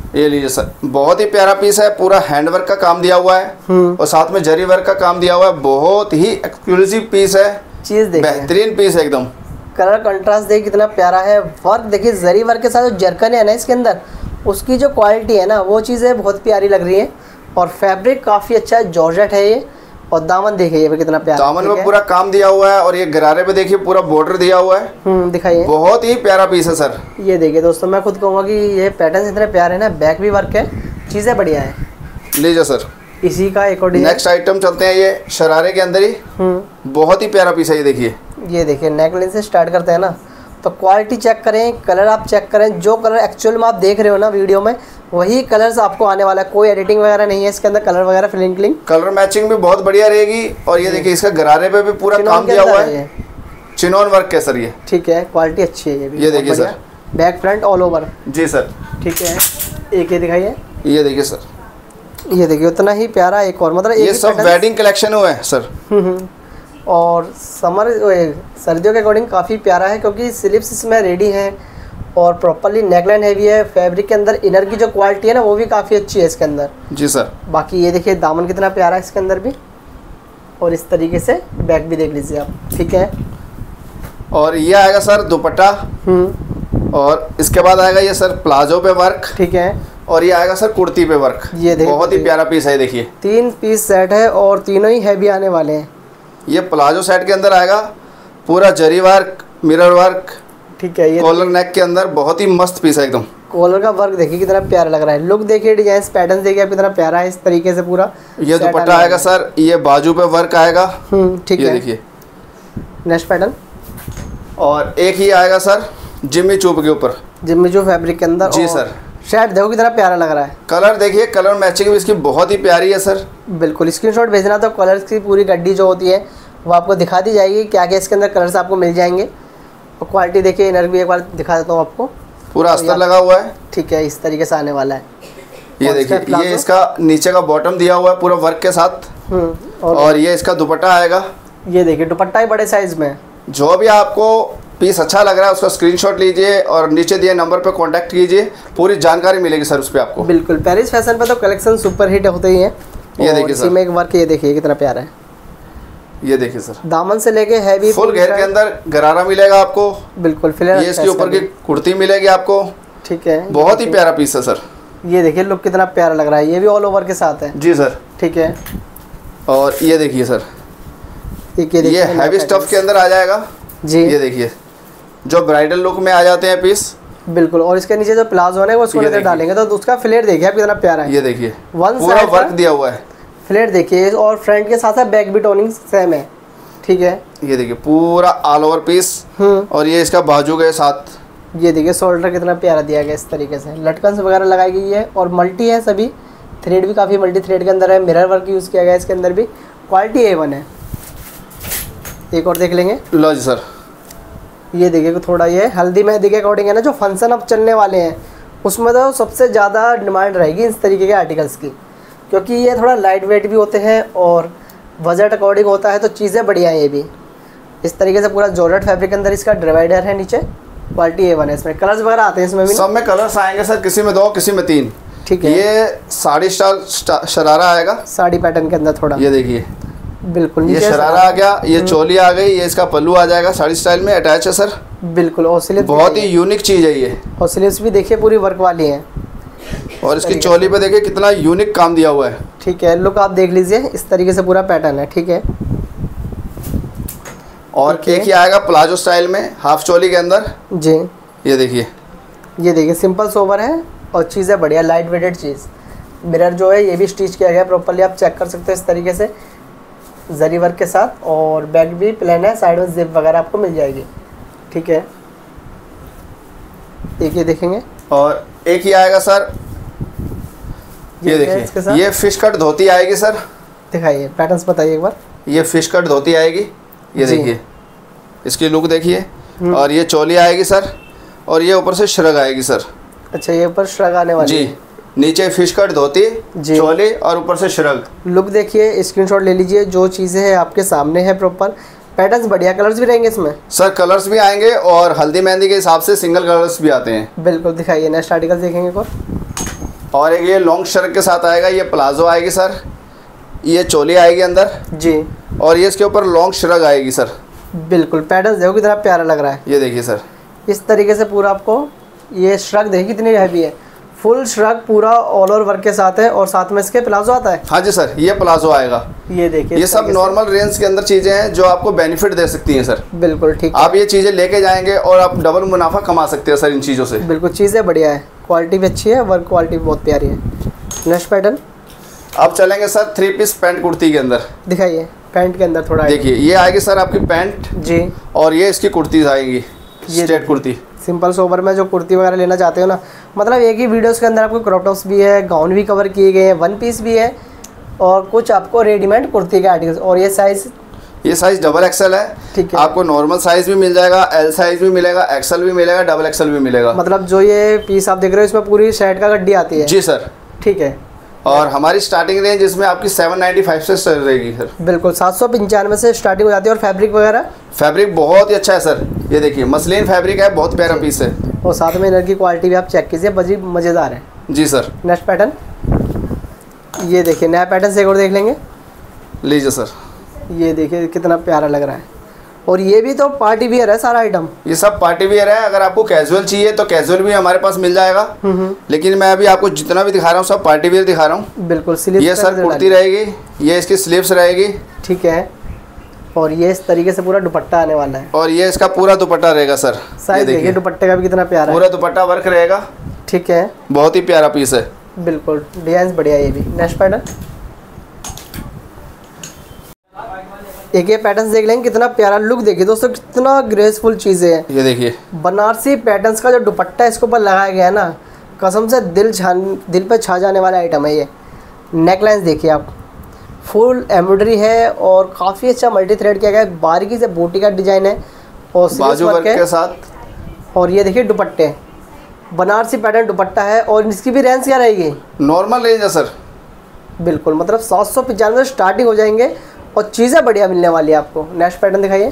ये लीजिए सर, बहुत ही प्यारा पीस है, पूरा हैंडवर्क का काम दिया हुआ है और साथ में जरी वर्क का काम दिया हुआ है। बहुत ही एक्सक्लूसिव पीस है, चीज देखिए, बेहतरीन पीस है एकदम। कलर कंट्रास्ट देखिए कितना प्यारा है। वर्क देखिए, जरी वर्क के साथ जो जरकन है ना इसके अंदर, उसकी जो क्वालिटी है ना वो चीज़ें बहुत प्यारी लग रही है। और फैब्रिक काफ़ी अच्छा है, जॉर्जेट है ये। और दामन देखिए ये कितना प्यारा, दामन में पूरा काम दिया हुआ है और ये गरारे पे देखिए पूरा बॉर्डर दिया हुआ है। हम्म दिखाइए, बहुत ही प्यारा पीस है सर। ये देखिए दोस्तों, मैं खुद कहूँगा कि ये पैटर्न इतने प्यारे हैं ना, बैक भी वर्क है, चीज़ें बढ़िया है। लीजिए सर, इसी का एक और डिजाइन। नेक्स्ट आइटम चलते हैं, ये शरारे के अंदर ही बहुत ही प्यारा पीस है। ये देखिए, ये देखिए नेकलाइन से स्टार्ट करते हैं ना, तो क्वालिटी चेक करें, कलर आप चेक करें, जो कलर एक्चुअल में आप देख रहे हो ना वीडियो में वही कलर्स आपको आने वाला है। कोई एडिटिंग वगैरह नहीं है इसके अंदर, कलर वगैरह फिलिंग कलर मैचिंग भी बहुत बढ़िया रहेगी। और ये देखिए इसका गरारे पे भी पूरा काम दिया हुआ है, चिनोन वर्क के सर ये। ठीक है, क्वालिटी अच्छी है ये भी। ये देखिए sir, back front all over. जी सर, ठीक है, एक ये दिखाइए, ये देखिए सर, ये देखिए उतना ही प्यारा एक और, मतलब ये सब वेडिंग कलेक्शन हुआ है सर। और समर सर्दियों के अकॉर्डिंग काफ़ी प्यारा है, क्योंकि स्लीव्स इसमें रेडी हैं और प्रॉपरली नेकलाइन हैवी है। फैब्रिक के अंदर इनर की जो क्वालिटी है ना वो भी काफ़ी अच्छी है इसके अंदर। जी सर। बाकी ये देखिए दामन कितना प्यारा है इसके अंदर भी, और इस तरीके से बैक भी देख लीजिए आप। ठीक है, और ये आएगा सर दुपट्टा, और इसके बाद आएगा ये सर प्लाजो पे वर्क। ठीक है, और ये आएगा सर कुर्ती पे वर्क। ये देखिए बहुत ही प्यारा पीस है। देखिए तीन पीस सेट है और तीनों ही हैवी आने वाले हैं। ये प्लाजो सेट के अंदर आएगा पूरा जरी वर्क, मिरर वर्क। ठीक है, ये कॉलर नेक के अंदर बहुत ही मस्त पीस है एकदम। कॉलर का वर्क देखिए कितना प्यारा लग रहा है। लुक देखिए, डिजाइन पैटर्न देखिए कितना प्यारा है इस तरीके से पूरा। ये दुपट्टा आएगा सर, ये बाजू पे वर्क आएगा। ठीक है, देखिए नेक्स्ट पैटर्न। और एक ही आएगा सर जिम्मी चूप के ऊपर, जिम्मी चूप फैब्रिक के अंदर। जी सर। शर्ट देखो कितना प्यारा लग रहा है। कलर देखिए, कलर मैचिंग भी इसकी बहुत ही प्यारी है सर। बिल्कुल, स्क्रीनशॉट भेजना तो कलर्स की पूरी गड्डी जो होती है वो आपको दिखा दी जाएगी, क्या क्या इसके अंदर कलर्स आपको मिल जाएंगे। और क्वालिटी देखिए, इनर भी एक बार दिखा देता हूँ आपको, पूरा अस्तर लगा हुआ है। ठीक है, इस तरीके से आने वाला है। ये देखिए, ये इसका नीचे का बॉटम दिया हुआ है पूरा वर्क के साथ। और, और ये इसका दुपट्टा आएगा। ये देखिए दुपट्टा ही बड़े साइज में। जो भी आपको पीस अच्छा लग रहा है उसका स्क्रीनशॉट लीजिए और नीचे दिए नंबर पे कांटेक्ट कीजिए, पूरी जानकारी मिलेगी सर उस पर आपको। बिल्कुल, पेरिस फैशन पे तो कलेक्शन सुपर हिट होते ही हैं। ये देखिए सर, में एक वर्क ये देखिए कितना प्यारा है। ये देखिए सर, दामन से लेके हैवी फुल घेर के अंदर गरारा मिलेगा आपको। बिल्कुल, फिलहाल ये इसके ऊपर की कुर्ती मिलेगी आपको। ठीक है, बहुत ही प्यारा पीस है सर। ये देखिए लुक कितना प्यारा लग रहा है, ये भी ऑल ओवर के साथ है। जी सर। ठीक है, और ये देखिए सर, ये हैवी स्टफ के अंदर आ जाएगा जी। ये देखिए जो ब्राइडल लुक में आ जाते हैं पीस। बिल्कुल, और इसके नीचे जो प्लाजो है वो उसको लेकर डालेंगे तो उसका फ्लेयर देखिए आप कितना प्यारा है। ये देखिए पूरा वर्क दिया हुआ है, फ्लेयर देखिए, और फ्रंट के साथ साथ बैक भी टोनिंग सेम है। ठीक है, ये देखिए पूरा ऑल ओवर पीस। और ये इसका बाजू के साथ, ये देखिए शोल्डर कितना प्यारा दिया गया इस तरीके से, लटकन वगैरह लगाई गई है और मल्टी है सभी। थ्रेड भी काफ़ी मल्टी थ्रेड के अंदर है, मिरर वर्क यूज़ किया गया इसके अंदर भी, क्वालिटी ए वन है। एक और देख लेंगे। लो जी सर, ये देखिए थोड़ा ये हल्दी मेहंदी के अकॉर्डिंग है ना, जो फंक्शन अब चलने वाले हैं उसमें तो सबसे ज़्यादा डिमांड रहेगी इस तरीके के आर्टिकल्स की, क्योंकि ये थोड़ा लाइट वेट भी होते हैं और बजट अकॉर्डिंग होता है, तो चीज़ें बढ़िया हैं ये भी। इस तरीके से पूरा जॉर्जेट फैब्रिक के अंदर इसका डिवाइडर है नीचे, क्वालिटी ए वन है। इसमें कलर्स वगैरह आते हैं इसमें भी, सब में कलर्स आएंगे सर, किसी में दो किसी में तीन। ठीक है, ये साड़ी स्टाइल शरारा आएगा, साड़ी पैटर्न के अंदर थोड़ा। ये देखिए बिल्कुल, ये शरारा आ गया, ये चोली आ गई, ये इसका पल्लू आ जाएगा, साड़ी स्टाइल में अटैच है सर। बिल्कुल, और स्लीव्स बहुत ही यूनिक चीज़ है ये। और स्लीव्स भी देखिए पूरी वर्क वाली है, और इसकी चोली पे देखिए कितना यूनिक काम दिया हुआ है। ठीक है, लुक आप देख लीजिए, इस तरीके से पूरा पैटर्न है। ठीक है, और एक ही आएगा प्लाजो स्टाइल में हाफ चोली के अंदर जी। ये देखिए, ये देखिए सिंपल सोबर है और चीज़ें बढ़िया लाइट वेटेड चीज़। मिरर जो है ये भी स्टिच किया गया प्रॉपर्ली, आप चेक कर सकते हो इस तरीके से जरी वर्क के साथ, और बैक भी प्लेन है, साइड में जिप वगैरह आपको मिल जाएगी। ठीक है, एक ये देखेंगे। और एक ही आएगा सर, ये देखिए ये फिश कट धोती आएगी सर। दिखाइए पैटर्न्स बताइए एक बार। ये फिश कट धोती आएगी, ये देखिए इसकी लुक देखिए। और ये चोली आएगी सर, और ये ऊपर से श्रग आएगी सर। अच्छा, ये ऊपर श्रग आने वाली जी, नीचे फिश कट धोती, चोली और ऊपर से श्रग। लुक देखिए, स्क्रीनशॉट ले लीजिए, जो चीज़ें हैं आपके सामने है प्रॉपर। पैटर्न्स बढ़िया, कलर्स भी रहेंगे इसमें सर, कलर्स भी आएंगे और हल्दी मेहंदी के हिसाब से सिंगल कलर्स भी आते हैं। बिल्कुल, दिखाइए नेक्स्ट आर्टिकल देखेंगे। और और एक ये लॉन्ग शर्ट के साथ आएगा, ये प्लाजो आएगी सर, ये चोली आएगी अंदर जी, और ये इसके ऊपर लॉन्ग श्रग आएगी सर। बिल्कुल पैटर्न देखो कितना प्यारा लग रहा है। ये देखिए सर, इस तरीके से पूरा आपको ये श्रग देखिए कितनी हैवी है, फुल श्रग पूरा ऑल ओवर वर्क के साथ है और साथ में इसके प्लाजो आता है। हाँ जी सर, ये प्लाजो आएगा। ये देखिए ये सब नॉर्मल रेंज के अंदर चीजें हैं जो आपको बेनिफिट दे सकती हैं सर। बिल्कुल ठीक, आप ये चीजें लेके जाएंगे और आप डबल मुनाफा कमा सकते हैं सर इन चीजों से। बिल्कुल चीजें बढ़िया है, क्वालिटी भी अच्छी है, वर्क क्वालिटी भी बहुत प्यारी है। नेक्स्ट पैटर्न अब चलेंगे sir three piece pant kurti के अंदर। दिखाइए पैंट के अंदर थोड़ा देखिए, ये आएगी सर आपकी पैंट जी, और ये इसकी कुर्तीज आएंगी, ये स्ट्रेट कुर्ती। सिंपल सोबर में जो कुर्ती वगैरह लेना चाहते हो ना, मतलब एक ही वीडियोस के अंदर आपको क्रॉप टॉप्स भी है, गाउन भी कवर किए गए हैं, वन पीस भी है और कुछ आपको रेडीमेड कुर्ती के आर्टिकल्स। और ये साइज, ये साइज डबल एक्सएल है, ठीक है। आपको नॉर्मल साइज भी मिल जाएगा, एल साइज भी मिलेगा, एक्सएल भी मिलेगा, डबल एक्सएल भी मिलेगा। मतलब जो ये पीस आप देख रहे हो इसमें पूरी शर्ट का गड्डी आती है। जी सर, ठीक है। और हमारी स्टार्टिंग रेंज इसमें आपकी सेवन नाइन्टी फाइव से स्टार्ट रहेगी सर। बिल्कुल सात सौ पंचानवे से स्टार्टिंग हो जाती है। और फैब्रिक वगैरह, फैब्रिक बहुत ही अच्छा है सर। ये देखिए मसलिन फैब्रिक है, बहुत प्यारा पीस है और साथ में इनर की क्वालिटी भी आप चेक कीजिए, बड़ी मज़ेदार है। जी सर। नेक्स्ट पैटर्न, ये देखिए नया पैटर्न से एक और देख लेंगे। लीजिए सर, ये देखिए कितना प्यारा लग रहा है और ये भी तो पार्टी वियर है सारा आइटम। ये सब पार्टी वियर है। अगर आपको कैजुअल चाहिए तो कैजुअल भी हमारे पास मिल जाएगा, लेकिन मैं अभी आपको जितना भी दिखा रहा हूँ सब पार्टी वियर दिखा रहा हूँ। बिल्कुल। ये सर कुर्ती रहेगी, ये इसकी स्लीव्स रहेगी, ठीक है। और ये इस तरीके से पूरा दुपट्टा आने वाला है और ये इसका पूरा दुपट्टा रहेगा सर। साइज देखिए दुपट्टे का भी कितना प्यारा है, पूरा दुपट्टा वर्क रहेगा, ठीक है। बहुत ही प्यारा पीस है, बिल्कुल डिजाइन बढ़िया है ये भी। नेक्स्ट पैटर्न, एक ये पैटर्न देख लेंगे, कितना प्यारा लुक देखिए दोस्तों, कितना ग्रेसफुल चीज़ें हैं। ये देखिए बनारसी पैटर्न्स का जो दुपट्टा इसके ऊपर लगाया गया है ना, कसम से दिल छा दिल पे छा जाने वाला आइटम है ये। नेकलाइन देखिए आप, फुल एम्ब्रॉयडरी है और काफ़ी अच्छा मल्टी थ्रेड किया गया है, बारीकी से बूटी का डिजाइन है और बाजू वर्क के साथ। और ये देखिए दुपट्टे, बनारसी पैटर्न दुपट्टा है और इसकी भी रेंज क्या रहेगी? नॉर्मल रेंज है सर। बिल्कुल, मतलब सात सौ पचानवे स्टार्टिंग हो जाएंगे और चीज़ें बढ़िया मिलने वाली है आपको। नेक्स्ट पैटर्न दिखाइए,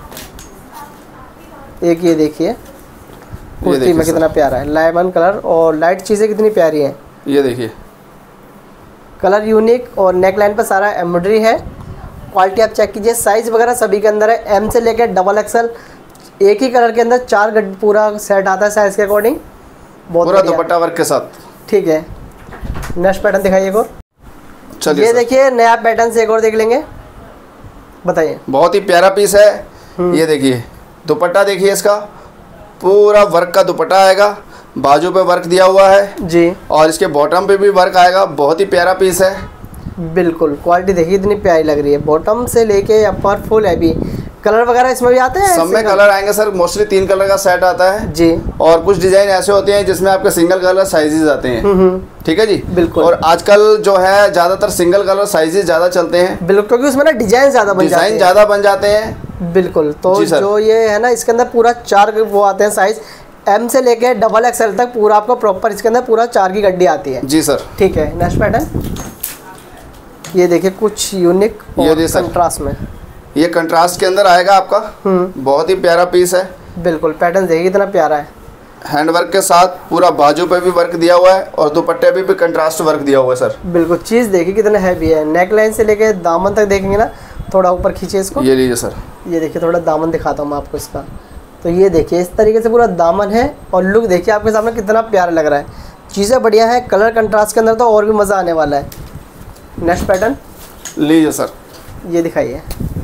एक ये देखिए कुर्ती में कितना प्यारा है, लेमन कलर और लाइट चीज़ें कितनी प्यारी हैं। ये देखिए कलर यूनिक और नेक लाइन पर सारा एम्ब्रॉयडरी है। क्वालिटी आप चेक कीजिए, साइज़ वगैरह सभी के अंदर है, एम से लेकर डबल एक्सएल, एक ही कलर के अंदर चार गड्ढ पूरा सेट आता है साइज़ के अकॉर्डिंग, बहुत पूरा दुपट्टा वर्क के साथ, ठीक है। नेक्स्ट पैटर्न दिखाइए एक और। चलिए ये देखिए नया पैटर्न से एक और देख लेंगे, बताइए। बहुत ही प्यारा पीस है। ये देखिए दुपट्टा देखिए, इसका पूरा वर्क का दुपट्टा आएगा, बाजू पे वर्क दिया हुआ है जी और इसके बॉटम पे भी वर्क आएगा, बहुत ही प्यारा पीस है। बिल्कुल क्वालिटी देखिए इतनी प्यारी लग रही है, बॉटम से लेके अपर फुल हैवी। कलर वगैरह इसमें भी आते हैं? सब में कलर आएंगे सर, मोस्टली तीन कलर का सेट आता है जी। और कुछ डिजाइन ऐसे होते हैं जिसमें आपके सिंगल कलर साइजेस आते हैं, ठीक है जी। बिल्कुल। और आजकल जो है ज्यादातर सिंगल कलर साइजेस ज्यादा चलते हैं, बिल्कुल, क्योंकि उसमें ना डिजाइन ज्यादा बन जाते हैं, डिजाइन ज्यादा बन जाते हैं। बिल्कुल। तो जो ये है ना, इसके अंदर पूरा चार वो आते हैं साइज, एम से लेके डबल एक्सएल तक पूरा आपको प्रॉपर इसके अंदर पूरा चार की गड्डी आती है। जी सर, ठीक है। नेक्स्ट पैटर्न, ये देखिए कुछ यूनिक और कंट्रास्ट में, ये कंट्रास्ट के अंदर आएगा आपका, बहुत ही प्यारा पीस है। बिल्कुल, पैटर्न देखिए कितना प्यारा है, हैंडवर्क के साथ पूरा बाजू पे भी वर्क दिया हुआ है और दुपट्टे पे भी कंट्रास्ट वर्क दिया हुआ है सर। बिल्कुल, चीज़ देखिए कितना हैवी है, नेक लाइन से लेके दामन तक देखेंगे ना, थोड़ा ऊपर खींचिए इसको, ये लीजिए सर। ये देखिए थोड़ा दामन दिखाता हूँ मैं आपको इसका, तो ये देखिए इस तरीके से पूरा दामन है और लुक देखिए आपके सामने कितना प्यारा लग रहा है, चीज़ें बढ़िया है, कलर कंट्रास्ट के अंदर तो और भी मज़ा आने वाला है। नेक्स्ट पैटर्न लीजिए सर, ये दिखाइए,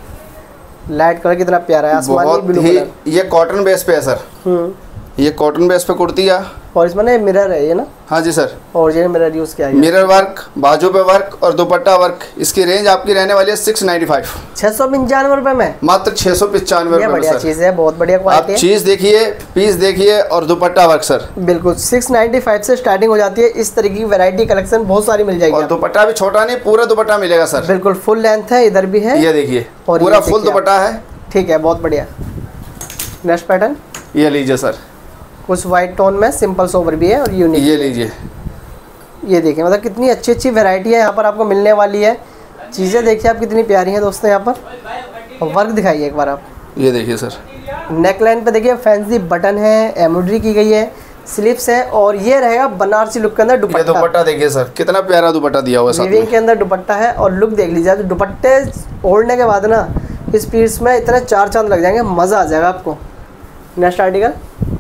लाइट कलर कितना प्यारा है, आसमानी ब्लू कलर, ये कॉटन बेस पे है सर। ये कॉटन बेस पे कुर्ती है और इसमें ना मिरर है ये ना। हाँ जी सर, और ये मिरर यूज़ किया है, मिरर वर्क, बाजू पे वर्क और दुपट्टा वर्क। इसकी रेंज आपकी रहने वाली है सिक्स नाइन्टी फाइव, छः सौ पंचानवे रुपये में, मात्र छः सौ पचानवे रुपये में। बढ़िया चीज़ है, बहुत बढ़िया क्वालिटी है। आप चीज़ देखिए, पीस देखिए और दुपट्टा वर्क सर। बिल्कुल, सिक्स नाइन्टी फाइव से स्टार्टिंग हो जाती है, इस तरीके की वैरायटी कलेक्शन बहुत सारी मिल जाएगी। और दुपट्टा भी छोटा नहीं, पूरा दुपट्टा मिलेगा सर। बिल्कुल फुल लेंथ है, इधर भी है, ये देखिए और पूरा फुल दुपट्टा है, ठीक है, बहुत बढ़िया। नेक्स्ट पैटर्न, ये लीजिए सर, कुछ वाइट टोन में सिंपल सोबर भी है और यूनिक। ये लीजिए, ये देखिए मतलब कितनी अच्छी अच्छी वैरायटी है यहाँ पर आपको मिलने वाली है। चीज़ें देखिए आप कितनी प्यारी हैं दोस्तों यहाँ पर। और वर्क दिखाइए एक बार आप, ये देखिए सर, नेक लाइन पे देखिए फैंसी बटन है, एम्ब्रॉयडरी की गई है, स्लीव्स है और ये रहेगा बनारसी लुक के अंदर दुपट्टा। ये दुपट्टा देखिए सर, कितना प्यारा दुपट्टा दिया हुआ है साथ में। वीविंग के अंदर दुपट्टा है और लुक देख लीजिए, तो दुपट्टे ओढ़ने के बाद ना इस पीस में इतने चार चांद लग जाएंगे, मज़ा आ जाएगा आपको। नेक्स्ट आर्टिकल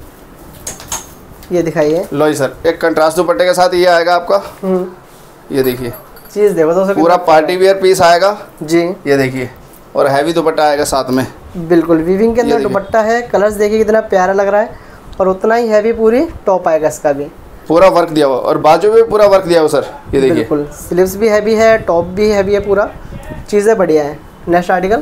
ये दिखाइए। लो सर, एक कंट्रास्ट दुपट्टे के साथ ये आएगा आपका। ये देखिए चीज़ देखो तो पूरा पार्टी वियर पीस आएगा जी। ये देखिए, और हैवी दुपट्टा आएगा साथ में। बिल्कुल वीविंग के अंदर दुपट्टा है, कलर्स देखिए कितना प्यारा लग रहा है, और उतना ही हैवी पूरी टॉप आएगा इसका भी, पूरा वर्क दिया हुआ, और बाजू में पूरा वर्क दिया हुआ सर। ये देखिए बिल्कुल स्लीव्स भी हैवी है, टॉप भी हैवी है, पूरा चीज़ें बढ़िया है। नेक्स्ट आर्टिकल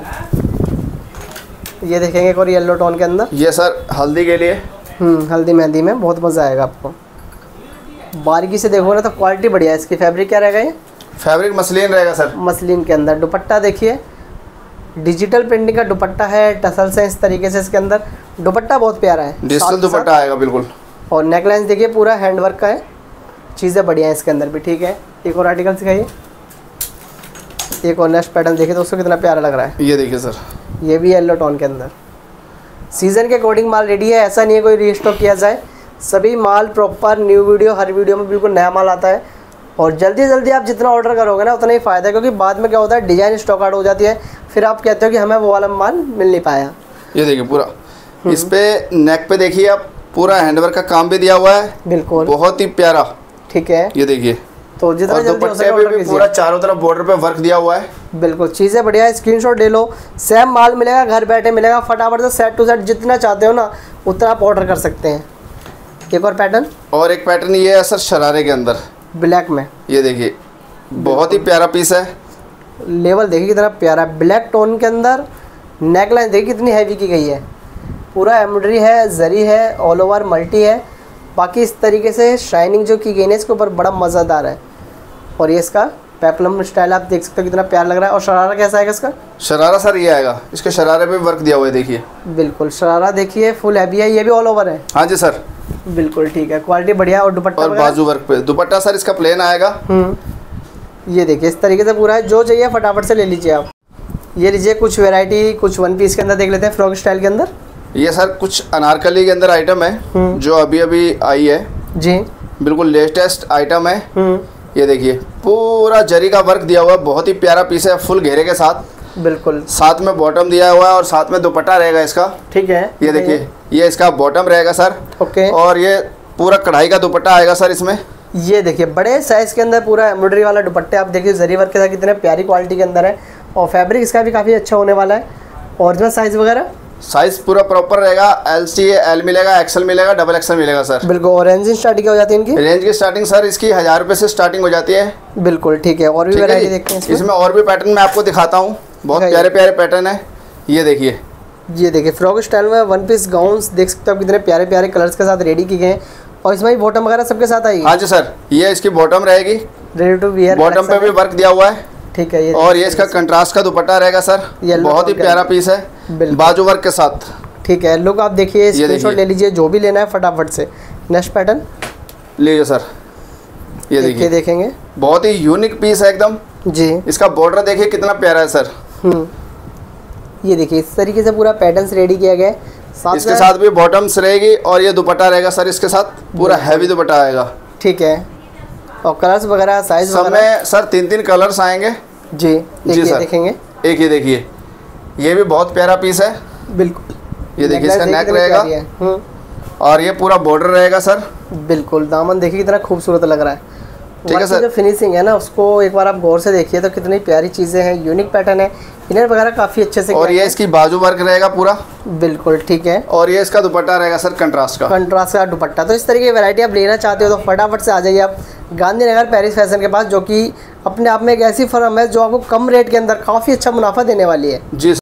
ये देखेंगे एक और येलो टोन के अंदर। ये सर हल्दी के लिए, हम्म हल्दी मेहंदी में बहुत मज़ा आएगा आपको। बारीकी से देखो ना तो क्वालिटी बढ़िया है इसकी। फैब्रिक क्या रहेगा? ये फैब्रिक मसलिन रहेगा सर। मसलिन के अंदर दुपट्टा देखिए, डिजिटल प्रिंटिंग का दुपट्टा है, टसल्स है इस तरीके से इसके अंदर। दुपट्टा बहुत प्यारा है, डिजिटल दुपट्टा आएगा बिल्कुल। और नेकलाइन देखिए पूरा हैंडवर्क का है, चीज़ें बढ़िया है इसके अंदर भी। ठीक है, एक और आर्टिकल दिखाइए। एक और नेक्स्ट पैटर्न देखिए दोस्तों कितना प्यारा लग रहा है। ये देखिए सर, ये भी येलो टोन के अंदर। सीज़न के अकॉर्डिंग माल रेडी है, ऐसा नहीं है कोई रीस्टॉक किया जाए। सभी माल प्रॉपर न्यू वीडियो, हर वीडियो में बिल्कुल नया माल आता है। और जल्दी जल्दी आप जितना ऑर्डर करोगे ना उतना ही फ़ायदा है, क्योंकि बाद में क्या होता है डिज़ाइन स्टॉक आउट हो जाती है, फिर आप कहते हो कि हमें वो वाला माल मिल नहीं पाया। ये देखिए पूरा इस पे नेक पे देखिए आप, पूरा हैंडवर्क का काम भी दिया हुआ है, बिल्कुल बहुत ही प्यारा। ठीक है, ये देखिए तो जितना जल्दी हो सके ऑर्डर कीजिए। पूरा चारों तरफ बॉर्डर पे वर्क दिया हुआ है, बिल्कुल चीज़ें बढ़िया है। स्क्रीनशॉट ले लो, सेम माल मिलेगा, घर बैठे मिलेगा, फटाफट से सेट टू सेट जितना चाहते हो ना उतना आप ऑर्डर कर सकते हैं। एक और पैटर्न, और एक पैटर्न ये है सर शरारे के अंदर ब्लैक में। ये देखिए बहुत ही प्यारा पीस है, लेवल देखिए कितना प्यारा है, ब्लैक टोन के अंदर। नेकलाइन देखिए कितनी हैवी की गई है, पूरा एम्ब्रॉयडरी है, जरी है, ऑल ओवर मल्टी है। बाकी इस तरीके से शाइनिंग जो की गई है इसके ऊपर बड़ा मज़ेदार है। और ये इसका पेप्लम स्टाइल आप देख सकते हो कितना प्यारा लग रहा है। और शरारा कैसा आएगा इसका? शरारा सर ये आएगा, इसके शरारे पे वर्क दिया हुआ है देखिए। बिल्कुल शरारा देखिए फुल हैवी है, ये भी ऑल ओवर है। हाँ जी सर, बिल्कुल ठीक है, क्वालिटी बढ़िया। और दुपट्टा और बाजू वर्क पे दुपट्टा सर इसका प्लेन आएगा। ये देखिए इस तरीके से पूरा है, जो चाहिए फटाफट से ले लीजिए आप। ये लीजिए कुछ वैरायटी, कुछ वन पीस के अंदर देख लेते हैं, फ्रॉक स्टाइल के अंदर। ये सर कुछ अनारकली के अंदर आइटम है जो अभी अभी आई है जी, बिल्कुल लेटेस्ट आइटम है। ये देखिए पूरा जरी का वर्क दिया हुआ है, बहुत ही प्यारा पीस है, फुल घेरे के साथ। बिल्कुल साथ में बॉटम दिया हुआ है और साथ में दुपट्टा रहेगा इसका। ठीक है, ये देखिए ये इसका बॉटम रहेगा सर। ओके, और ये पूरा कढ़ाई का दुपट्टा आएगा सर इसमें। ये देखिए बड़े साइज के अंदर पूरा एम्ब्रॉयडरी वाला दुपट्टे आप देखिए जरी वर्क के साथ कितने प्यारी क्वालिटी के अंदर है। और फैब्रिक इसका भी काफ़ी अच्छा होने वाला है। ओरिजिनल साइज वगैरह साइज पूरा प्रॉपर रहेगा, एल सी एल मिलेगा, एक्सएल मिलेगा, डबल एक्सएल मिलेगा सर। बिल्कुल। और रेंज स्टार्टिंग क्या हो जाती है इनकी? रेंज की स्टार्टिंग सर इसकी हज़ार रुपये से स्टार्टिंग हो जाती है। बिल्कुल ठीक है, और भी वैरायटी देखते हैं इसमें। इसमें और भी पैटर्न मैं आपको दिखाता हूँ, बहुत प्यारे प्यारे पैटर्न है। ये देखिए, ये देखिए फ्रॉक स्टाइल में वन पीस गाउन्स देख सकते हो कितने प्यारे प्यारे कलर्स के साथ रेडी की गए हैं। और इसमें भी बॉटम वगैरह सबके साथ आएगी। हाँ जी सर, ये इसकी बॉटम रहेगी, रेडी टू वियर। बॉटम पे भी वर्क दिया हुआ है। ठीक है, ये और ये इसका कंट्रास्ट का दुपट्टा रहेगा सर, बहुत ही प्यारा पीस है बाजू वर्क के साथ। ठीक है, लुक आप देखिए, स्क्रीनशॉट ले लीजिए, जो भी लेना है फटाफट से। नेक्स्ट पैटर्न लीजिए सर, ये देखिए देखेंगे, बहुत ही यूनिक पीस है एकदम जी। इसका बॉर्डर देखिए कितना प्यारा है सर। ये देखिए इस तरीके से पूरा पैटर्न्स रेडी किया गया है। साथ इसके साथ भी बॉटम्स रहेगी और ये दुपट्टा रहेगा सर, इसके साथ पूरा हैवी दुपट्टा आएगा। ठीक है, और कलर्स वगैरह साइज सब में सर तीन तीन कलर्स आएंगे जी। जी सर, देखेंगे एक ये देखिए, ये भी बहुत प्यारा पीस है। बिल्कुल, ये देखिए इसका नेक रहेगा और ये पूरा बॉर्डर रहेगा सर। बिल्कुल, दामन देखिए कितना खूबसूरत लग रहा है। ठीक है सर, जो फिनिशिंग है ना उसको एक बार आप गौर से देखिए तो कितनी प्यारी चीज़ें हैं, यूनिक पैटर्न है, इनर वगैरह काफ़ी अच्छे से। और ये इसकी बाजू वर्क रहेगा पूरा। बिल्कुल ठीक है, और ये इसका दुपट्टा रहेगा सर कंट्रास्ट का, कंट्रास्ट का दुपट्टा। तो इस तरीके की वैरायटी आप लेना चाहते हो तो फटाफट से आ जाइए आप गांधीनगर पेरिस फैशन के पास, जो कि अपने आप में एक ऐसी फर्म है जो आपको कम रेट के अंदर काफ़ी अच्छा मुनाफा देने वाली है जी।